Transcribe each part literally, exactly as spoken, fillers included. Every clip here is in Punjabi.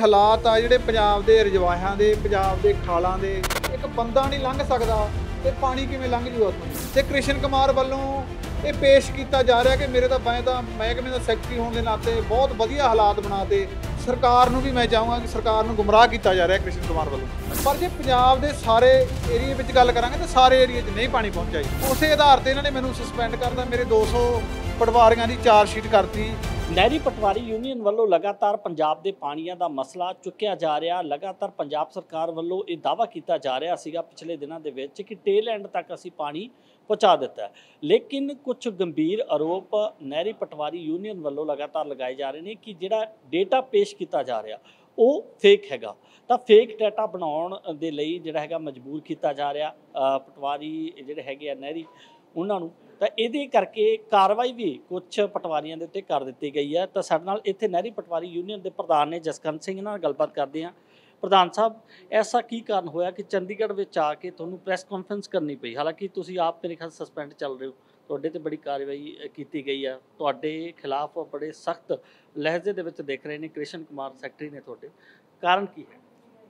ਹਾਲਾਤ ਆ ਜਿਹੜੇ ਪੰਜਾਬ ਦੇ ਰਜਵਾਹਿਆਂ ਦੇ ਪੰਜਾਬ ਦੇ ਖਾਲਾਂ ਦੇ ਇੱਕ ਬੰਦਾ ਨਹੀਂ ਲੰਘ ਸਕਦਾ ਤੇ ਪਾਣੀ ਕਿਵੇਂ ਲੰਘ ਜੂਗਾ ਉੱਥੋਂ ਤੇ ਕ੍ਰਿਸ਼ਨ ਕੁਮਾਰ ਵੱਲੋਂ ਇਹ ਪੇਸ਼ ਕੀਤਾ ਜਾ ਰਿਹਾ ਕਿ ਮੇਰੇ ਤਾਂ ਮੈਂ ਤਾਂ ਮਹਿਕਮੇ ਦਾ ਸੈਕਟਰੀ ਹੋਣ ਦੇ ਨਾਤੇ ਬਹੁਤ ਵਧੀਆ ਹਾਲਾਤ ਬਣਾਤੇ। ਸਰਕਾਰ ਨੂੰ ਵੀ ਮੈਂ ਚਾਹੂੰਗਾ ਕਿ ਸਰਕਾਰ ਨੂੰ ਗੁੰਮਰਾਹ ਕੀਤਾ ਜਾ ਰਿਹਾ ਕ੍ਰਿਸ਼ਨ ਕੁਮਾਰ ਵੱਲੋਂ। ਪਰ ਜੇ ਪੰਜਾਬ ਦੇ ਸਾਰੇ ਏਰੀਏ ਵਿੱਚ ਗੱਲ ਕਰਾਂਗੇ ਤਾਂ ਸਾਰੇ ਏਰੀਏ 'ਚ ਨਹੀਂ ਪਾਣੀ ਪਹੁੰਚਿਆ ਜੀ। ਉਸੇ ਆਧਾਰ ਤੇ ਇਹਨਾਂ ਨੇ ਮੈਨੂੰ ਸਸਪੈਂਡ ਕਰਦਾ, ਮੇਰੇ ਦੋ ਸੌ ਪਟਵਾਰੀਆਂ ਦੀ ਚਾਰਜ ਸ਼ੀਟ ਕਰਤੀ। ਨਹਿਰੀ ਪਟਵਾਰੀ ਯੂਨੀਅਨ ਵੱਲੋਂ ਲਗਾਤਾਰ ਪੰਜਾਬ ਦੇ ਪਾਣੀਆਂ ਦਾ ਮਸਲਾ ਚੁੱਕਿਆ ਜਾ ਰਿਹਾ। ਲਗਾਤਾਰ ਪੰਜਾਬ ਸਰਕਾਰ ਵੱਲੋਂ ਇਹ ਦਾਅਵਾ ਕੀਤਾ ਜਾ ਰਿਹਾ ਸੀਗਾ ਪਿਛਲੇ ਦਿਨਾਂ ਦੇ ਵਿੱਚ ਕਿ ਟੇਲ ਐਂਡ ਤੱਕ ਅਸੀਂ ਪਾਣੀ ਪਹੁੰਚਾ ਦਿੱਤਾ, ਲੇਕਿਨ ਕੁਝ ਗੰਭੀਰ ਆਰੋਪ ਨਹਿਰੀ ਪਟਵਾਰੀ ਯੂਨੀਅਨ ਵੱਲੋਂ ਲਗਾਤਾਰ ਲਗਾਏ ਜਾ ਰਹੇ ਨੇ ਕਿ ਜਿਹੜਾ ਡੇਟਾ ਪੇਸ਼ ਕੀਤਾ ਜਾ ਰਿਹਾ ਉਹ ਫੇਕ ਹੈਗਾ। ਤਾਂ ਫੇਕ ਡਾਟਾ ਬਣਾਉਣ ਦੇ ਲਈ ਜਿਹੜਾ ਹੈਗਾ ਮਜਬੂਰ ਕੀਤਾ ਜਾ ਰਿਹਾ ਪਟਵਾਰੀ ਜਿਹੜੇ ਹੈਗੇ ਆ ਨਹਿਰੀ ਉਹਨਾਂ ਨੂੰ। ਤਾਂ ਇਹਦੇ ਕਰਕੇ ਕਾਰਵਾਈ ਵੀ ਕੁਝ ਪਟਵਾਰੀਆਂ ਦੇ ਉੱਤੇ ਕਰ ਦਿੱਤੀ ਗਈ ਹੈ। ਤਾਂ ਸਾਡੇ ਨਾਲ ਇੱਥੇ ਨਹਿਰੀ ਪਟਵਾਰੀ ਯੂਨੀਅਨ ਦੇ ਪ੍ਰਧਾਨ ਨੇ ਜਸਕੰਤ ਸਿੰਘ ਨਾਲ ਗੱਲਬਾਤ ਕਰਦੇ ਹਾਂ। ਪ੍ਰਧਾਨ ਸਾਹਿਬ, ਐਸਾ ਕੀ ਕਾਰਨ ਹੋਇਆ ਕਿ ਚੰਡੀਗੜ੍ਹ ਵਿੱਚ ਆ ਕੇ ਤੁਹਾਨੂੰ ਪ੍ਰੈਸ ਕਾਨਫਰੰਸ ਕਰਨੀ ਪਈ? ਹਾਲਾਂਕਿ ਤੁਸੀਂ ਆਪ ਮੇਰੇ ਖਿਆਲ ਸਸਪੈਂਡ ਚੱਲ ਰਹੇ ਹੋ, ਤੁਹਾਡੇ ਤੇ ਬੜੀ ਕਾਰਵਾਈ ਕੀਤੀ ਗਈ ਹੈ, ਤੁਹਾਡੇ ਖਿਲਾਫ ਬੜੇ ਸਖਤ ਲਹਿਜੇ ਦੇ ਵਿੱਚ ਦੇਖ ਰਹੇ ਨੇ ਕ੍ਰਿਸ਼ਨ ਕੁਮਾਰ ਸੈਕਟਰੀ ਨੇ, ਤੁਹਾਡੇ ਕਾਰਨ ਕੀ ਹੈ?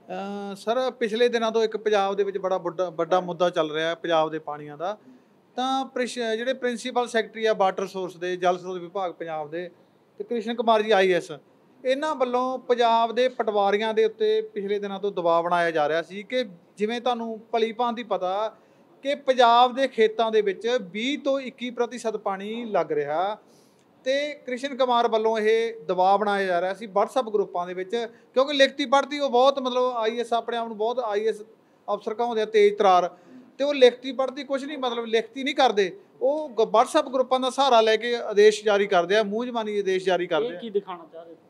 ਸਰ, ਪਿਛਲੇ ਦਿਨਾਂ ਤੋਂ ਇੱਕ ਪੰਜਾਬ ਦੇ ਵਿੱਚ ਬੜਾ ਵੱਡਾ ਵੱਡਾ ਮੁੱਦਾ ਚੱਲ ਰਿਹਾ ਪੰਜਾਬ ਦੇ ਪਾਣੀਆਂ ਦਾ। ਤਾਂ ਜਿਹੜੇ ਪ੍ਰਿੰਸੀਪਲ ਸੈਕਟਰੀ ਆ ਵਾਟਰ ਸੋਰਸ ਦੇ ਜਲ ਸਰੋਤ ਵਿਭਾਗ ਪੰਜਾਬ ਦੇ ਤੇ ਕ੍ਰਿਸ਼ਨ ਕੁਮਾਰ ਜੀ ਆਈ ਐਸ, ਇਹਨਾਂ ਵੱਲੋਂ ਪੰਜਾਬ ਦੇ ਪਟਵਾਰੀਆਂ ਦੇ ਉੱਤੇ ਪਿਛਲੇ ਦਿਨਾਂ ਤੋਂ ਦਬਾਅ ਬਣਾਇਆ ਜਾ ਰਿਹਾ ਸੀ ਕਿ ਜਿਵੇਂ ਤੁਹਾਨੂੰ ਭਲੀ ਭਾਂਤੀ ਪਤਾ ਕਿ ਪੰਜਾਬ ਦੇ ਖੇਤਾਂ ਦੇ ਵਿੱਚ ਵੀਹ ਤੋਂ ਇੱਕੀ ਪ੍ਰਤੀਸ਼ਤ ਪਾਣੀ ਲੱਗ ਰਿਹਾ ਤੇ ਕ੍ਰਿਸ਼ਨ ਕੁਮਾਰ ਵੱਲੋਂ ਇਹ ਦਬਾਅ ਬਣਾਇਆ ਜਾ ਰਿਹਾ ਸੀ ਵਟਸਐਪ ਗਰੁੱਪਾਂ ਦੇ ਵਿੱਚ, ਕਿਉਂਕਿ ਲਿਖਤੀ ਪੜ੍ਹਤੀ ਉਹ ਬਹੁਤ ਮਤਲਬ ਆਈ ਐਸ ਆਪਣੇ ਆਪ ਨੂੰ ਬਹੁਤ ਆਈ ਐਸ ਅਫਸਰ ਕਹਾਉਂਦੇ ਆ, ਤੇਜ਼ ਤਰਾਰ, ਤੇ ਉਹ ਲਿਖਤੀ ਪੜ੍ਹਤੀ ਕੁਝ ਨਹੀਂ, ਮਤਲਬ ਲਿਖਤੀ ਨਹੀਂ ਕਰਦੇ, ਉਹ ਵਟਸਐਪ ਗਰੁੱਪਾਂ ਦਾ ਸਹਾਰਾ ਲੈ ਕੇ ਆਦੇਸ਼ ਜਾਰੀ ਕਰਦੇ ਆ, ਮੂੰਹ ਜ਼ਬਾਨੀ ਆਦੇਸ਼ ਜਾਰੀ ਕਰਦੇ ਆ। ਕੀ ਦਿਖਾਉਣਾ ਚਾਹ ਰਹੇ?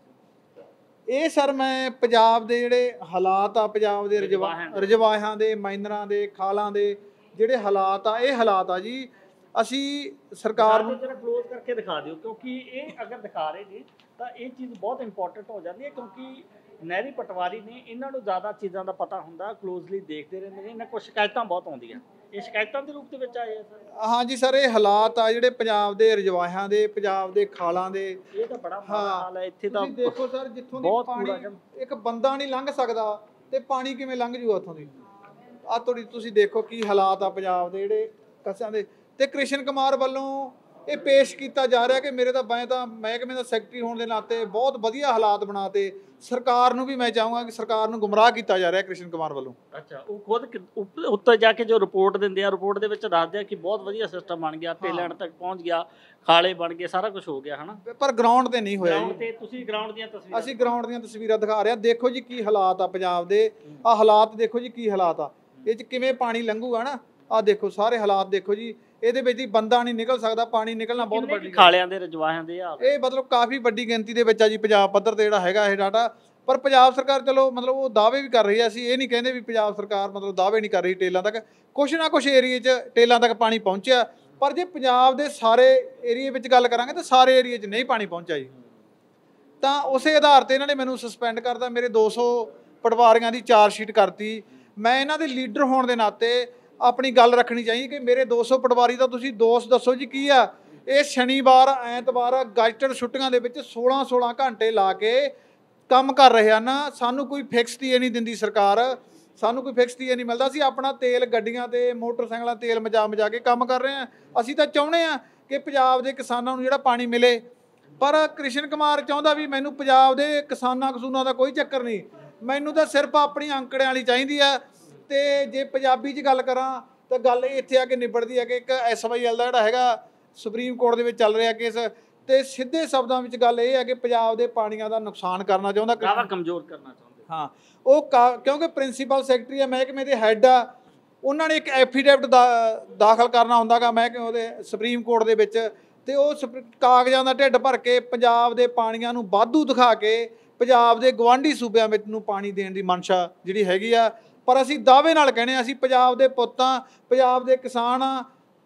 ਇਹ ਸਰ ਮੈਂ ਪੰਜਾਬ ਦੇ ਜਿਹੜੇ ਹਾਲਾਤ ਆ, ਪੰਜਾਬ ਦੇ ਰਜਵਾਹਿਆਂ ਦੇ ਮਾਈਨਰਾਂ ਦੇ ਖਾਲਾਂ ਦੇ ਜਿਹੜੇ ਹਾਲਾਤ ਆ, ਇਹ ਹਾਲਾਤ ਆ ਜੀ। ਅਸੀਂ ਸਰਕਾਰ ਨੂੰ ਜਰਾ ਕਲੋਜ਼ ਕਰਕੇ ਦਿਖਾ ਦਿਓ, ਕਿਉਂਕਿ ਇਹ ਅਗਰ ਦਿਖਾ ਰਹੇ ਨੇ ਤਾਂ ਇਹ ਚੀਜ਼ ਬਹੁਤ ਇੰਪੋਰਟੈਂਟ ਹੋ ਜਾਂਦੀ ਹੈ, ਕਿਉਂਕਿ ਨਹਿਰੀ ਪਟਵਾਰੀ ਨੇ ਇਹਨਾਂ ਨੂੰ ਜ਼ਿਆਦਾ ਚੀਜ਼ਾਂ ਦਾ ਪਤਾ ਹੁੰਦਾ, ਕਲੋਜ਼ਲੀ ਦੇਖਦੇ ਰਹਿੰਦੇ ਨੇ। ਇਹਨਾਂ ਕੋਲ ਸ਼ਿਕਾਇਤਾਂ ਬਹੁਤ ਆਉਂਦੀਆਂ, ਇਹ ਸ਼ਿਕਾਇਤਾਂ ਦੇ ਰੂਪ ਦੇ ਵਿੱਚ ਆਏ ਆ ਸਰ? ਹਾਂਜੀ ਸਰ, ਇਹ ਹਾਲਾਤ ਆ ਜਿਹੜੇ ਪੰਜਾਬ ਦੇ ਰਜਵਾਹਿਆਂ ਦੇ ਪੰਜਾਬ ਦੇ ਖਾਲਾਂ ਦੇ। ਇਹ ਤਾਂ ਬੜਾ ਮਾੜਾ ਹਾਲ ਹੈ ਇੱਥੇ ਤਾਂ। ਦੇਖੋ ਸਰ, ਜਿੱਥੋਂ ਦੀ ਪਾਣੀ ਇੱਕ ਬੰਦਾ ਨਹੀਂ ਲੰਘ ਸਕਦਾ ਤੇ ਪਾਣੀ ਕਿਵੇਂ ਲੰਘ ਜੂਗਾ ਉੱਥੋਂ ਦੀ? ਆ ਥੋੜੀ ਤੁਸੀਂ ਦੇਖੋ ਕੀ ਹਾਲਾਤ ਆ ਪੰਜਾਬ ਦੇ ਜਿਹੜੇ ਕਸਾਂ ਦੇ। ਤੇ ਕ੍ਰਿਸ਼ਨ ਕੁਮਾਰ ਵੱਲੋਂ ਇਹ ਪੇਸ਼ ਕੀਤਾ ਜਾ ਰਿਹਾ ਕਿ ਮੇਰੇ ਤਾਂ ਮੈਂ ਤਾਂ ਮਹਿਕਮੇ ਦਾ ਸੈਕਟਰੀ ਹੋਣ ਦੇ ਨਾਤੇ ਬਹੁਤ ਵਧੀਆ ਹਾਲਾਤ ਬਣਾਤੇ। ਸਰਕਾਰ ਨੂੰ ਵੀ ਮੈਂ ਚਾਹੂੰਗਾ ਕਿ ਸਰਕਾਰ ਨੂੰ ਗੁੰਮਰਾਹ ਕੀਤਾ ਜਾ ਰਿਹਾ ਕ੍ਰਿਸ਼ਨ ਕੁਮਾਰ ਵੱਲੋਂ। ਅੱਛਾ, ਉਹ ਖੁਦ ਉੱਤੇ ਜਾ ਕੇ ਜੋ ਰਿਪੋਰਟ ਦਿੰਦੇ ਆ, ਰਿਪੋਰਟ ਦੇ ਵਿੱਚ ਦੱਸਦੇ ਆ ਕਿ ਬਹੁਤ ਵਧੀਆ ਸਿਸਟਮ ਬਣ ਗਿਆ, ਟੇਲੈਂਡ ਤੱਕ ਪਹੁੰਚ ਗਿਆ, ਖਾਲੇ ਬਣ ਗਏ, ਸਾਰਾ ਕੁਝ ਹੋ ਗਿਆ, ਹਨਾ? ਪਰ ਗਰਾਊਂਡ ਤੇ ਨਹੀਂ ਹੋਇਆ ਜੀ। ਤੇ ਤੁਸੀਂ ਗਰਾਊਂਡ ਦੀਆਂ ਤਸਵੀਰਾਂ, ਅਸੀਂ ਗਰਾਊਂਡ ਦੀਆਂ ਤਸਵੀਰਾਂ ਦਿਖਾ ਰਹੇ ਹਾਂ। ਦੇਖੋ ਜੀ ਕੀ ਹਾਲਾਤ ਆ ਪੰਜਾਬ ਦੇ, ਆ ਹਾਲਾਤ ਦੇਖੋ ਜੀ ਕੀ ਹਾਲਾਤ ਆ, ਇਹ 'ਚ ਕਿਵੇਂ ਪਾਣੀ ਲੰਘੂਗਾ ਨਾ। ਆ ਦੇਖੋ ਸਾਰੇ ਹਾਲਾਤ ਦੇਖੋ ਜੀ, ਇਹਦੇ ਵਿੱਚ ਹੀ ਬੰਦਾ ਨਹੀਂ ਨਿਕਲ ਸਕਦਾ, ਪਾਣੀ ਨਿਕਲਣਾ ਬਹੁਤ ਵੱਡੀ ਖਾਲਿਆਂ ਦੇ ਰਜਵਾਹਿਆਂ ਦੇ ਹਾਲ। ਇਹ ਮਤਲਬ ਕਾਫੀ ਵੱਡੀ ਗਿਣਤੀ ਦੇ ਵਿੱਚ ਆ ਜੀ ਪੰਜਾਬ ਪੱਧਰ ਤੇ ਜਿਹੜਾ ਹੈਗਾ ਇਹ ਡਾਟਾ। ਪਰ ਪੰਜਾਬ ਸਰਕਾਰ ਚਲੋ ਮਤਲਬ ਉਹ ਦਾਅਵੇ ਵੀ ਕਰ ਰਹੀ ਹੈ, ਅਸੀਂ ਇਹ ਨਹੀਂ ਕਹਿੰਦੇ ਵੀ ਪੰਜਾਬ ਸਰਕਾਰ ਮਤਲਬ ਦਾਅਵੇ ਨਹੀਂ ਕਰ ਰਹੀ ਟੇਲਾਂ ਤੱਕ। ਕੁਛ ਨਾ ਕੁਛ ਏਰੀਏ 'ਚ ਟੇਲਾਂ ਤੱਕ ਪਾਣੀ ਪਹੁੰਚਿਆ, ਪਰ ਜੇ ਪੰਜਾਬ ਦੇ ਸਾਰੇ ਏਰੀਏ ਵਿੱਚ ਗੱਲ ਕਰਾਂਗੇ ਤਾਂ ਸਾਰੇ ਏਰੀਏ 'ਚ ਨਹੀਂ ਪਾਣੀ ਪਹੁੰਚਿਆ ਜੀ। ਤਾਂ ਉਸੇ ਆਧਾਰ ਤੇ ਇਹਨਾਂ ਨੇ ਮੈਨੂੰ ਸਸਪੈਂਡ ਕਰਦਾ, ਮੇਰੇ ਦੋ ਸੌ ਪਟਵਾਰੀਆਂ ਦੀ ਚਾਰਜ ਸ਼ੀਟ ਕਰਤੀ। ਮੈਂ ਇਹਨਾਂ ਦੇ ਲੀਡਰ ਹੋਣ ਦੇ ਨਾਤੇ ਆਪਣੀ ਗੱਲ ਰੱਖਣੀ ਚਾਹੀਦੀ ਕਿ ਮੇਰੇ ਦੋ ਸੌ ਪਟਵਾਰੀ ਦਾ ਤੁਸੀਂ ਦੋਸ਼ ਦੱਸੋ ਜੀ ਕੀ ਆ। ਇਹ ਸ਼ਨੀਵਾਰ ਐਤਵਾਰ ਗਜ਼ਟਡ ਛੁੱਟੀਆਂ ਦੇ ਵਿੱਚ ਸੋਲਾਂ ਸੋਲਾਂ ਘੰਟੇ ਲਾ ਕੇ ਕੰਮ ਕਰ ਰਹੇ ਹਨ। ਸਾਨੂੰ ਕੋਈ ਫਿਕਸ ਟੀ ਨਹੀਂ ਦਿੰਦੀ ਸਰਕਾਰ, ਸਾਨੂੰ ਕੋਈ ਫਿਕਸ ਟੀ ਨਹੀਂ ਮਿਲਦਾ। ਅਸੀਂ ਆਪਣਾ ਤੇਲ ਗੱਡੀਆਂ ਤੇ ਮੋਟਰਸਾਈਕਲਾਂ ਤੇਲ ਮਜਾ ਮਜਾ ਕੇ ਕੰਮ ਕਰ ਰਹੇ ਹਾਂ। ਅਸੀਂ ਤਾਂ ਚਾਹੁੰਦੇ ਹਾਂ ਕਿ ਪੰਜਾਬ ਦੇ ਕਿਸਾਨਾਂ ਨੂੰ ਜਿਹੜਾ ਪਾਣੀ ਮਿਲੇ, ਪਰ ਕ੍ਰਿਸ਼ਨ ਕੁਮਾਰ ਚਾਹੁੰਦਾ ਵੀ ਮੈਨੂੰ ਪੰਜਾਬ ਦੇ ਕਿਸਾਨਾਂ ਕਸੂਨਾਂ ਦਾ ਕੋਈ ਚੱਕਰ ਨਹੀਂ, ਮੈਨੂੰ ਤਾਂ ਸਿਰਫ ਆਪਣੀ ਅੰਕੜਿਆਂ ਵਾਲੀ ਚਾਹੀਦੀ ਆ। ਤੇ ਜੇ ਪੰਜਾਬੀ 'ਚ ਗੱਲ ਕਰਾਂ ਤਾਂ ਗੱਲ ਇੱਥੇ ਆ ਕੇ ਨਿਬੜਦੀ ਹੈ ਕਿ ਇੱਕ ਐਸ ਵਾਈ ਐਲ ਦਾ ਜਿਹੜਾ ਹੈਗਾ ਸੁਪਰੀਮ ਕੋਰਟ ਦੇ ਵਿੱਚ ਚੱਲ ਰਿਹਾ ਕੇਸ, ਤੇ ਸਿੱਧੇ ਸ਼ਬਦਾਂ ਵਿੱਚ ਗੱਲ ਇਹ ਹੈ ਕਿ ਪੰਜਾਬ ਦੇ ਪਾਣੀਆਂ ਦਾ ਨੁਕਸਾਨ ਕਰਨਾ ਚਾਹੁੰਦਾ, ਜ਼ਿਆਦਾ ਕਮਜ਼ੋਰ ਕਰਨਾ ਚਾਹੁੰਦੇ। ਹਾਂ, ਉਹ ਕਿਉਂਕਿ ਪ੍ਰਿੰਸੀਪਲ ਸੈਕਟਰੀ ਆ, ਮਹਿਕਮੇ ਦੇ ਹੈੱਡ ਆ, ਉਹਨਾਂ ਨੇ ਇੱਕ ਐਫੀਡੇਵਿਟ ਦਾ ਦਾਖਲ ਕਰਨਾ ਹੁੰਦਾ ਗਾ ਮਹਿਕਮੇ ਉਹਦੇ ਸੁਪਰੀਮ ਕੋਰਟ ਦੇ ਵਿੱਚ, ਤੇ ਉਹ ਕਾਗਜ਼ਾਂ ਦਾ ਢਿੱਡ ਭਰ ਕੇ ਪੰਜਾਬ ਦੇ ਪਾਣੀਆਂ ਨੂੰ ਵਾਧੂ ਦਿਖਾ ਕੇ ਪੰਜਾਬ ਦੇ ਗੁਆਂਢੀ ਸੂਬਿਆਂ ਵਿੱਚ ਨੂੰ ਪਾਣੀ ਦੇਣ ਦੀ ਮਨਸ਼ਾ ਜਿਹੜੀ ਹੈਗੀ ਆ। ਪਰ ਅਸੀਂ ਦਾਅਵੇ ਨਾਲ ਕਹਿੰਦੇ ਅਸੀਂ ਪੰਜਾਬ ਦੇ ਪੁੱਤਾਂ, ਪੰਜਾਬ ਦੇ ਕਿਸਾਨ ਆ,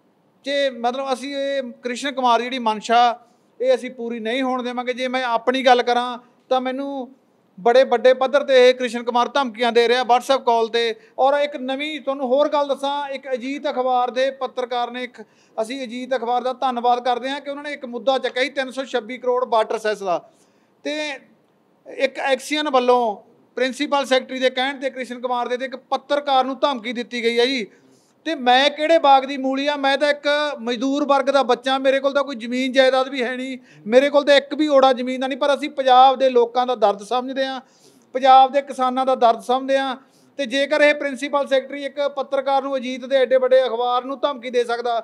ਜੇ ਮਤਲਬ ਅਸੀਂ ਇਹ ਕ੍ਰਿਸ਼ਨ ਕੁਮਾਰ ਜਿਹੜੀ ਮਨਸ਼ਾ ਇਹ ਅਸੀਂ ਪੂਰੀ ਨਹੀਂ ਹੋਣ ਦੇਵਾਂਗੇ। ਜੇ ਮੈਂ ਆਪਣੀ ਗੱਲ ਕਰਾਂ ਤਾਂ ਮੈਨੂੰ ਬੜੇ ਵੱਡੇ ਪੱਧਰ ਤੇ ਇਹ ਕ੍ਰਿਸ਼ਨ ਕੁਮਾਰ ਧਮਕੀਆਂ ਦੇ ਰਿਹਾ ਵਟਸਐਪ ਕਾਲ ਤੇ। ਔਰ ਇੱਕ ਨਵੀਂ ਤੁਹਾਨੂੰ ਹੋਰ ਗੱਲ ਦੱਸਾਂ, ਇੱਕ ਅਜੀਤ ਅਖਬਾਰ ਦੇ ਪੱਤਰਕਾਰ ਨੇ, ਇੱਕ ਅਸੀਂ ਅਜੀਤ ਅਖਬਾਰ ਦਾ ਧੰਨਵਾਦ ਕਰਦੇ ਹਾਂ ਕਿ ਉਹਨਾਂ ਨੇ ਇੱਕ ਮੁੱਦਾ ਚੱਕਿਆ ਸੀ ਤਿੰਨ ਸੌ ਛੱਬੀ ਕਰੋੜ ਵਾਟਰ ਸੈਸ ਦਾ, ਤੇ ਇੱਕ ਐਕਸੀਅਨ ਵੱਲੋਂ ਪ੍ਰਿੰਸੀਪਲ ਸੈਕਟਰੀ ਦੇ ਕਹਿਣ ਤੇ ਕ੍ਰਿਸ਼ਨ ਕੁਮਾਰ ਦੇ ਤੇ ਇੱਕ ਪੱਤਰਕਾਰ ਨੂੰ ਧਮਕੀ ਦਿੱਤੀ ਗਈ ਹੈ ਜੀ। ਤੇ ਮੈਂ ਕਿਹੜੇ ਬਾਗ ਦੀ ਮੂਲੀ ਆ? ਮੈਂ ਤਾਂ ਇੱਕ ਮਜ਼ਦੂਰ ਵਰਗ ਦਾ ਬੱਚਾ, ਮੇਰੇ ਕੋਲ ਤਾਂ ਕੋਈ ਜ਼ਮੀਨ ਜਾਇਦਾਦ ਵੀ ਹੈ ਨਹੀਂ, ਮੇਰੇ ਕੋਲ ਤਾਂ ਇੱਕ ਵੀ ਓੜਾ ਜ਼ਮੀਨ ਦਾ ਨਹੀਂ। ਪਰ ਅਸੀਂ ਪੰਜਾਬ ਦੇ ਲੋਕਾਂ ਦਾ ਦਰਦ ਸਮਝਦੇ ਹਾਂ, ਪੰਜਾਬ ਦੇ ਕਿਸਾਨਾਂ ਦਾ ਦਰਦ ਸਮਝਦੇ ਹਾਂ। ਤੇ ਜੇਕਰ ਇਹ ਪ੍ਰਿੰਸੀਪਲ ਸੈਕਟਰੀ ਇੱਕ ਪੱਤਰਕਾਰ ਨੂੰ, ਅਜੀਤ ਦੇ ਐਡੇ ਵੱਡੇ ਅਖਬਾਰ ਨੂੰ ਧਮਕੀ ਦੇ ਸਕਦਾ,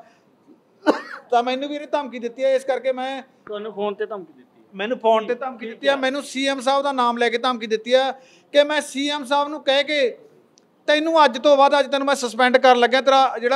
ਤਾਂ ਮੈਨੂੰ ਵੀ ਇਹਨੇ ਧਮਕੀ ਦਿੱਤੀ ਹੈ। ਇਸ ਕਰਕੇ ਮੈਂ ਤੁਹਾਨੂੰ ਫੋਨ ਤੇ ਧਮਕੀ ਦਿੱਤੀ? ਮੈਨੂੰ ਫੋਨ ਤੇ ਧਮਕੀ ਦਿੱਤੀ ਆ, ਮੈਨੂੰ ਸੀਐਮ ਸਾਹਿਬ ਦਾ ਨਾਮ ਲੈ ਕੇ ਧਮਕੀ ਦਿੱਤੀ ਆ ਕਿ ਮੈਂ ਸੀਐਮ ਸਾਹਿਬ ਨੂੰ ਕਹਿ ਕੇ ਤੈਨੂੰ ਅੱਜ ਤੋਂ ਬਾਅਦ, ਅੱਜ ਤੈਨੂੰ ਮੈਂ ਸਸਪੈਂਡ ਕਰਨ ਲੱਗਿਆ, ਤੇਰਾ ਜਿਹੜਾ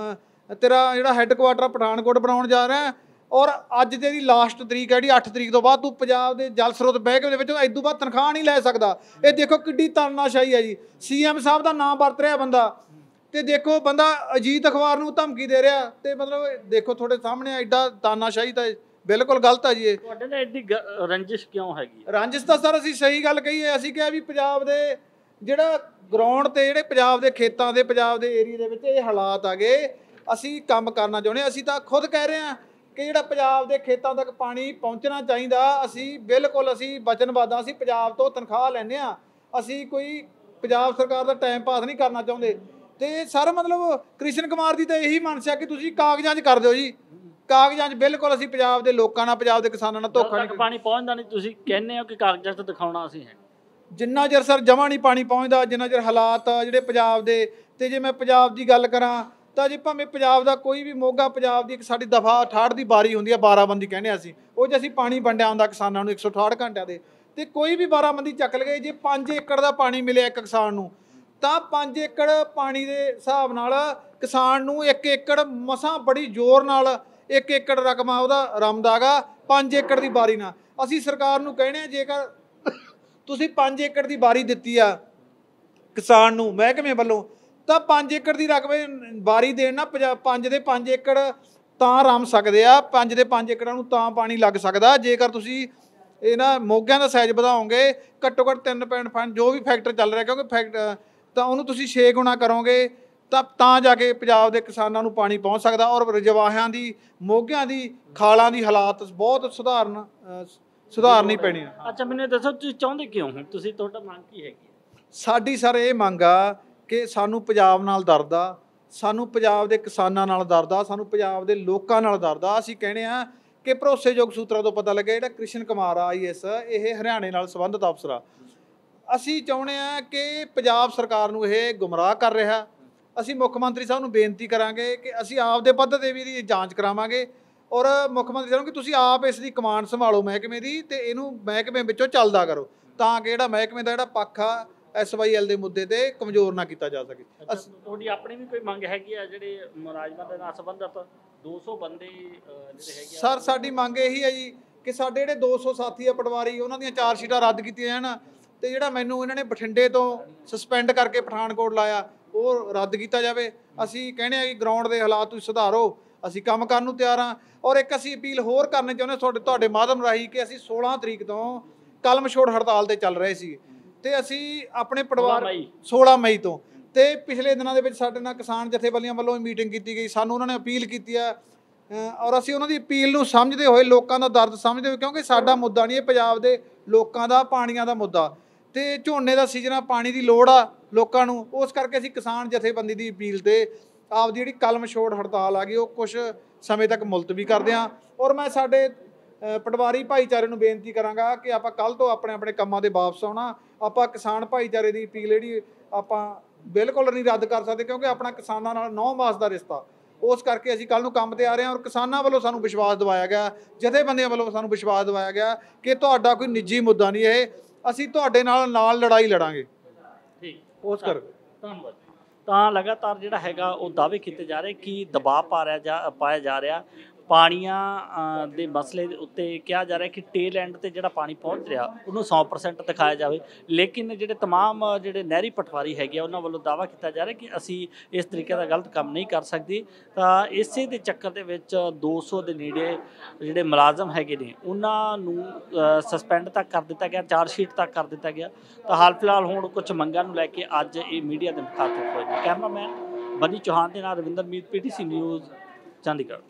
ਤੇਰਾ ਜਿਹੜਾ ਹੈੱਡਕੁਆਟਰ ਪਠਾਨਕੋਟ ਬਣਾਉਣ ਜਾ ਰਿਹਾ, ਔਰ ਅੱਜ ਤੇਰੀ ਲਾਸਟ ਤਰੀਕ ਹੈ ਜਿਹੜੀ ਅੱਠ ਤਰੀਕ ਤੋਂ ਬਾਅਦ ਤੂੰ ਪੰਜਾਬ ਦੇ ਜਲ ਸਰੋਤ ਮਹਿਕਮੇ ਦੇ ਵਿੱਚ ਇਦੋਂ ਬਾਅਦ ਤਨਖਾਹ ਨਹੀਂ ਲੈ ਸਕਦਾ। ਇਹ ਦੇਖੋ ਕਿੱਡੀ ਤਾਨਾਸ਼ਾਹੀ ਹੈ ਜੀ। ਸੀਐਮ ਸਾਹਿਬ ਦਾ ਨਾਮ ਵਰਤ ਰਿਹਾ ਬੰਦਾ, ਤੇ ਦੇਖੋ ਬੰਦਾ ਅਜੀਤ ਅਖਬਾਰ ਨੂੰ ਧਮਕੀ ਦੇ ਰਿਹਾ। ਤੇ ਮਤਲਬ ਦੇਖੋ ਤੁਹਾਡੇ ਸਾਹਮਣੇ ਐਡਾ ਤਾਨਾਸ਼ਾਹੀ ਤਾਂ ਬਿਲਕੁਲ ਗਲਤ ਹੈ ਜੀ। ਇਹ ਤੁਹਾਡੇ ਨਾਲ ਐਡੀ ਰੰਜਿਸ਼ ਕਿਉਂ ਹੈਗੀ? ਰੰਜਿਸ਼ ਤਾਂ ਸਰ ਅਸੀਂ ਸਹੀ ਗੱਲ ਕਹੀ ਹੈ। ਅਸੀਂ ਕਿਹਾ ਵੀ ਪੰਜਾਬ ਦੇ ਜਿਹੜਾ ਗਰਾਊਂਡ ਤੇ, ਜਿਹੜੇ ਪੰਜਾਬ ਦੇ ਖੇਤਾਂ ਦੇ, ਪੰਜਾਬ ਦੇ ਏਰੀਆ ਦੇ ਵਿੱਚ ਇਹ ਹਾਲਾਤ ਆ ਗਏ, ਅਸੀਂ ਕੰਮ ਕਰਨਾ ਚਾਹੁੰਦੇ। ਅਸੀਂ ਤਾਂ ਖੁਦ ਕਹਿ ਰਹੇ ਹਾਂ ਕਿ ਜਿਹੜਾ ਪੰਜਾਬ ਦੇ ਖੇਤਾਂ ਤੱਕ ਪਾਣੀ ਪਹੁੰਚਣਾ ਚਾਹੀਦਾ, ਅਸੀਂ ਬਿਲਕੁਲ ਅਸੀਂ ਵਚਨਬੱਧ ਹਾਂ। ਅਸੀਂ ਪੰਜਾਬ ਤੋਂ ਤਨਖਾਹ ਲੈਂਦੇ ਹਾਂ, ਅਸੀਂ ਕੋਈ ਪੰਜਾਬ ਸਰਕਾਰ ਦਾ ਟਾਈਮ ਪਾਸ ਨਹੀਂ ਕਰਨਾ ਚਾਹੁੰਦੇ। ਤੇ ਸਰ ਮਤਲਬ ਕ੍ਰਿਸ਼ਨ ਕੁਮਾਰ ਦੀ ਤਾਂ ਇਹੀ ਮਨਸ਼ਾ ਕਿ ਤੁਸੀਂ ਕਾਗਜ਼ਾਂ 'ਚ ਕਰ ਦਿਓ ਜੀ, ਕਾਗਜ਼ਾਂ 'ਚ। ਬਿਲਕੁਲ ਅਸੀਂ ਪੰਜਾਬ ਦੇ ਲੋਕਾਂ ਨਾਲ, ਪੰਜਾਬ ਦੇ ਕਿਸਾਨਾਂ ਨਾਲ ਧੋਖਾ ਨਹੀਂ। ਪਾਣੀ ਪਹੁੰਚਦਾ ਨਹੀਂ, ਤੁਸੀਂ ਕਹਿੰਦੇ ਹੋ ਕਿ ਕਾਗਜ਼ਾਂ 'ਚ ਦਿਖਾਉਣਾ ਅਸੀਂ ਹੈ। ਜਿੰਨਾ ਚਿਰ ਸਰ ਜਮਾਂ ਨਹੀਂ ਪਾਣੀ ਪਹੁੰਚਦਾ, ਜਿੰਨਾ ਚਿਰ ਹਾਲਾਤ ਜਿਹੜੇ ਪੰਜਾਬ ਦੇ, ਤੇ ਜੇ ਮੈਂ ਪੰਜਾਬ ਦੀ ਗੱਲ ਕਰਾਂ ਤਾਂ ਜੇ ਭਾਵੇਂ ਪੰਜਾਬ ਦਾ ਕੋਈ ਵੀ ਮੋਗਾ, ਪੰਜਾਬ ਦੀ ਇੱਕ ਸਾਡੀ ਦਫਾ ਅਠਾਹਠ ਦੀ ਬਾਰੀ ਹੁੰਦੀ ਆ, ਬਾਰਾਬੰਦੀ ਕਹਿੰਦੇ ਅਸੀਂ, ਉਹ 'ਚ ਅਸੀਂ ਪਾਣੀ ਵੰਡਿਆ ਹੁੰਦਾ ਕਿਸਾਨਾਂ ਨੂੰ ਇੱਕ ਸੌ ਅਠਾਹਠ ਘੰਟਿਆਂ ਦੇ। ਤੇ ਕੋਈ ਵੀ ਬਾਰਾਬੰਦੀ ਚੱਕ ਲਗੇ, ਜੇ ਪੰਜ ਏਕੜ ਦਾ ਪਾਣੀ ਮਿਲਿਆ ਇੱਕ ਕਿਸਾਨ ਨੂੰ, ਤਾਂ ਪੰਜ ਏਕੜ ਪਾਣੀ ਦੇ ਹਿਸਾਬ ਨਾਲ ਕਿਸਾਨ ਨੂੰ ਇੱਕ ਏਕੜ ਮਸਾਂ ਬੜੀ ਜ਼ੋਰ ਨਾਲ ਇੱਕ ਏਕੜ ਰਕਮਾ ਉਹਦਾ ਰਮਦਾ ਗਾ ਪੰਜ ਏਕੜ ਦੀ ਬਾਰੀ ਨਾਲ। ਅਸੀਂ ਸਰਕਾਰ ਨੂੰ ਕਹਿੰਦੇ ਹਾਂ ਜੇਕਰ ਤੁਸੀਂ ਪੰਜ ਏਕੜ ਦੀ ਬਾਰੀ ਦਿੱਤੀ ਆ ਕਿਸਾਨ ਨੂੰ ਮਹਿਕਮੇ ਵੱਲੋਂ, ਤਾਂ ਪੰਜ ਏਕੜ ਦੀ ਰਕਬੇ ਬਾਰੀ ਦੇਣ ਨਾ, ਪੰਜ ਦੇ ਪੰਜ ਏਕੜ ਤਾਂ ਰਮ ਸਕਦੇ ਆ, ਪੰਜ ਦੇ ਪੰਜ ਏਕੜਾਂ ਨੂੰ ਤਾਂ ਪਾਣੀ ਲੱਗ ਸਕਦਾ ਜੇਕਰ ਤੁਸੀਂ ਇਹਨਾਂ ਮੋਗਿਆਂ ਦਾ ਸਾਈਜ਼ ਵਧਾਓਗੇ। ਘੱਟੋ ਘੱਟ ਤਿੰਨ ਪੁਆਇੰਟ ਪੰਜ ਜੋ ਵੀ ਫੈਕਟਰ ਚੱਲ ਰਿਹਾ, ਕਿਉਂਕਿ ਫੈਕਟ ਤਾਂ ਉਹਨੂੰ ਤੁਸੀਂ ਛੇ ਗੁਣਾ ਕਰੋਗੇ ਤਾਂ ਤਾਂ ਜਾ ਕੇ ਪੰਜਾਬ ਦੇ ਕਿਸਾਨਾਂ ਨੂੰ ਪਾਣੀ ਪਹੁੰਚ ਸਕਦਾ। ਔਰ ਰਜਵਾਹਿਆਂ ਦੀ, ਮੋਗਿਆਂ ਦੀ, ਖਾਲਾਂ ਦੀ ਹਾਲਾਤ ਬਹੁਤ ਸੁਧਾਰਨ ਸੁਧਾਰਨੀ ਪੈਣੀ ਆ। ਅੱਛਾ ਮੈਨੂੰ ਦੱਸੋ ਤੁਸੀਂ ਚਾਹੁੰਦੇ ਕਿਉਂ ਹੋ? ਤੁਸੀਂ, ਤੁਹਾਡਾ ਮੰਗ ਕੀ ਹੈਗੀ? ਸਾਡੀ ਸਰ ਇਹ ਮੰਗ ਆ ਕਿ ਸਾਨੂੰ ਪੰਜਾਬ ਨਾਲ ਦਰਦ ਆ, ਸਾਨੂੰ ਪੰਜਾਬ ਦੇ ਕਿਸਾਨਾਂ ਨਾਲ ਦਰਦ ਆ, ਸਾਨੂੰ ਪੰਜਾਬ ਦੇ ਲੋਕਾਂ ਨਾਲ ਦਰਦ ਆ। ਅਸੀਂ ਕਹਿੰਦੇ ਆ ਕਿ ਭਰੋਸੇਯੋਗ ਸੂਤਰਾਂ ਤੋਂ ਪਤਾ ਲੱਗਿਆ ਜਿਹੜਾ ਕ੍ਰਿਸ਼ਨ ਕੁਮਾਰ ਆ ਆਈ ਐਸ, ਇਹ ਹਰਿਆਣੇ ਨਾਲ ਸੰਬੰਧਿਤ ਅਫਸਰ ਆ। ਅਸੀਂ ਚਾਹੁੰਦੇ ਆ ਕਿ ਪੰਜਾਬ ਸਰਕਾਰ ਨੂੰ ਇਹ ਗੁੰਮਰਾਹ ਕਰ ਰਿਹਾ। ਅਸੀਂ ਮੁੱਖ ਮੰਤਰੀ ਸਾਹਿਬ ਨੂੰ ਬੇਨਤੀ ਕਰਾਂਗੇ ਕਿ ਅਸੀਂ ਆਪ ਦੇ ਪੱਧਰ 'ਤੇ ਵੀ ਇਹਦੀ ਜਾਂਚ ਕਰਾਵਾਂਗੇ, ਔਰ ਮੁੱਖ ਮੰਤਰੀ ਸਾਹਿਬ ਨੂੰ ਕਿ ਤੁਸੀਂ ਆਪ ਇਸ ਦੀ ਕਮਾਂਡ ਸੰਭਾਲੋ ਮਹਿਕਮੇ ਦੀ, ਤੇ ਇਹਨੂੰ ਮਹਿਕਮੇ ਵਿੱਚੋਂ ਚੱਲਦਾ ਕਰੋ ਤਾਂ ਕਿ ਜਿਹੜਾ ਮਹਿਕਮੇ ਦਾ ਜਿਹੜਾ ਪੱਖ ਆ ਐਸ ਵਾਈ ਐਲ ਦੇ ਮੁੱਦੇ ਤੇ ਕਮਜ਼ੋਰ ਨਾ ਕੀਤਾ ਜਾ ਸਕੇ। ਤੁਹਾਡੀ ਆਪਣੀ ਵੀ ਕੋਈ ਮੰਗ ਹੈਗੀ ਆ ਜਿਹੜੇ ਮੁਲਾਜ਼ਮਾਂ ਦੇ ਨਾਲ ਸੰਬੰਧਿਤ ਦੋ ਸੌ ਬੰਦੇ ਜਿਹੜੇ ਹੈਗੇ? ਸਰ ਸਾਡੀ ਮੰਗ ਇਹੀ ਹੈ ਜੀ ਕਿ ਸਾਡੇ ਜਿਹੜੇ ਦੋ ਸੌ ਸਾਥੀ ਆ ਪਟਵਾਰੀ, ਉਹਨਾਂ ਦੀਆਂ ਚਾਰ ਸ਼ੀਟਾਂ ਰੱਦ ਕੀਤੀਆਂ ਜਾਣ, ਤੇ ਜਿਹੜਾ ਮੈਨੂੰ ਇਹਨਾਂ ਨੇ ਬਠਿੰਡੇ ਤੋਂ ਸਸਪੈਂਡ ਕਰਕੇ ਪਠਾਨਕੋਟ ਲਾਇਆ ਉਹ ਰੱਦ ਕੀਤਾ ਜਾਵੇ। ਅਸੀਂ ਕਹਿੰਦੇ ਆ ਕਿ ਗਰਾਊਂਡ ਦੇ ਹਾਲਾਤ ਤੁਸੀਂ ਸੁਧਾਰੋ, ਅਸੀਂ ਕੰਮ ਕਰਨ ਨੂੰ ਤਿਆਰ ਹਾਂ। ਔਰ ਇੱਕ ਅਸੀਂ ਅਪੀਲ ਹੋਰ ਕਰਨੀ ਚਾਹੁੰਦੇ ਤੁਹਾਡੇ ਤੁਹਾਡੇ ਮਾਧਿਅਮ ਰਾਹੀਂ ਕਿ ਅਸੀਂ ਸੋਲਾਂ ਤਰੀਕ ਤੋਂ ਕਲਮ ਛੋੜ ਹੜਤਾਲ ਤੇ ਚੱਲ ਰਹੇ ਸੀ, ਤੇ ਅਸੀਂ ਆਪਣੇ ਪਰਿਵਾਰ ਸੋਲਾਂ ਮਈ ਤੋਂ, ਤੇ ਪਿਛਲੇ ਦਿਨਾਂ ਦੇ ਵਿੱਚ ਸਾਡੇ ਨਾਲ ਕਿਸਾਨ ਜਥੇਬੰਦੀਆਂ ਵੱਲੋਂ ਮੀਟਿੰਗ ਕੀਤੀ ਗਈ, ਸਾਨੂੰ ਉਹਨਾਂ ਨੇ ਅਪੀਲ ਕੀਤੀ ਆ, ਔਰ ਅਸੀਂ ਉਹਨਾਂ ਦੀ ਅਪੀਲ ਨੂੰ ਸਮਝਦੇ ਹੋਏ, ਲੋਕਾਂ ਦਾ ਦਰਦ ਸਮਝਦੇ ਹੋਏ, ਕਿਉਂਕਿ ਸਾਡਾ ਮੁੱਦਾ ਨਹੀਂ ਇਹ ਪੰਜਾਬ ਦੇ ਲੋਕਾਂ ਦਾ ਪਾਣੀਆਂ ਦਾ ਮੁੱਦਾ, ਤੇ ਝੋਨੇ ਦਾ ਸੀਜ਼ਨ ਆ, ਪਾਣੀ ਦੀ ਲੋੜ ਆ ਲੋਕਾਂ ਨੂੰ, ਉਸ ਕਰਕੇ ਅਸੀਂ ਕਿਸਾਨ ਜਥੇਬੰਦੀ ਦੀ ਅਪੀਲ ਤੇ ਆਪਦੀ ਜਿਹੜੀ ਕਲਮ ਛੋੜ ਹੜਤਾਲ ਆ ਗਈ ਉਹ ਕੁਝ ਸਮੇਂ ਤੱਕ ਮੁਲਤਵੀ ਕਰਦੇ ਹਾਂ। ਔਰ ਮੈਂ ਸਾਡੇ ਪਟਵਾਰੀ ਭਾਈਚਾਰੇ ਨੂੰ ਬੇਨਤੀ ਕਰਾਂਗਾ ਕਿ ਆਪਾਂ ਕੱਲ੍ਹ ਤੋਂ ਆਪਣੇ ਆਪਣੇ ਕੰਮਾਂ ਦੇ ਵਾਪਸ ਆਉਣਾ। ਆਪਾਂ ਕਿਸਾਨ ਭਾਈਚਾਰੇ ਦੀ ਅਪੀਲ ਜਿਹੜੀ ਆਪਾਂ ਬਿਲਕੁਲ ਨਹੀਂ ਰੱਦ ਕਰ ਸਕਦੇ, ਕਿਉਂਕਿ ਆਪਣਾ ਕਿਸਾਨਾਂ ਨਾਲ ਨੌ ਮਾਸ ਦਾ ਰਿਸ਼ਤਾ, ਉਸ ਕਰਕੇ ਅਸੀਂ ਕੱਲ੍ਹ ਨੂੰ ਕੰਮ ਤੇ ਆ ਰਹੇ ਹਾਂ। ਔਰ ਕਿਸਾਨਾਂ ਵੱਲੋਂ ਸਾਨੂੰ ਵਿਸ਼ਵਾਸ ਦਿਵਾਇਆ ਗਿਆ, ਜਥੇਬੰਦੀਆਂ ਵੱਲੋਂ ਸਾਨੂੰ ਵਿਸ਼ਵਾਸ ਦਿਵਾਇਆ ਗਿਆ ਕਿ ਤੁਹਾਡਾ ਕੋਈ ਨਿੱਜੀ ਮੁੱਦਾ ਨਹੀਂ ਇਹ, ਅਸੀਂ ਤੁਹਾਡੇ ਨਾਲ ਨਾਲ ਲੜਾਈ ਲੜਾਂਗੇ। ਠੀਕ ਉਸ ਕਰ ਧੰਨਵਾਦ। ਤਾਂ ਲਗਾਤਾਰ ਜਿਹੜਾ ਹੈਗਾ ਉਹ ਦਾਅਵੇ ਕੀਤੇ ਜਾ ਰਹੇ ਕਿ ਦਬਾਅ ਪਾ ਰਿਹਾ ਜਾ ਪਾਇਆ ਜਾ ਰਿਹਾ ਪਾਣੀਆਂ ਦੇ ਮਸਲੇ ਦੇ ਉੱਤੇ। ਕਿਹਾ ਜਾ ਰਿਹਾ ਕਿ ਟੇਲ ਐਂਡ ਤੇ ਜਿਹੜਾ ਪਾਣੀ ਪਹੁੰਚ ਰਿਹਾ ਉਹਨੂੰ ਸੌ ਪਰਸੈਂਟ ਦਿਖਾਇਆ ਜਾਵੇ, ਲੇਕਿਨ ਜਿਹੜੇ ਤਮਾਮ ਜਿਹੜੇ ਨਹਿਰੀ ਪਟਵਾਰੀ ਹੈਗੇ ਆ ਉਹਨਾਂ ਵੱਲੋਂ ਦਾਅਵਾ ਕੀਤਾ ਜਾ ਰਿਹਾ ਕਿ ਅਸੀਂ ਇਸ ਤਰੀਕੇ ਦਾ ਗਲਤ ਕੰਮ ਨਹੀਂ ਕਰ ਸਕਦੇ। ਤਾਂ ਇਸੇ ਦੇ ਚੱਕਰ ਦੇ ਵਿੱਚ ਦੋ ਸੌ ਦੇ ਨੇੜੇ ਜਿਹੜੇ ਮੁਲਾਜ਼ਮ ਹੈਗੇ ਨੇ ਉਹਨਾਂ ਨੂੰ ਸਸਪੈਂਡ ਤੱਕ ਕਰ ਦਿੱਤਾ ਗਿਆ, ਚਾਰਜ ਸ਼ੀਟ ਤੱਕ ਕਰ ਦਿੱਤਾ ਗਿਆ। ਤਾਂ ਹਾਲ ਫਿਲਹਾਲ ਹੁਣ ਕੁਝ ਮੰਗਾਂ ਨੂੰ ਲੈ ਕੇ ਅੱਜ ਇਹ ਮੀਡੀਆ ਦੇ ਮੁਖਾਤਬ ਹੋਏ ਨੇ। ਕੈਮਰਾਮੈਨ ਬਨੀ ਚੌਹਾਨ ਦੇ ਨਾਲ Ravinder Meet, P T C news, Chandigarh.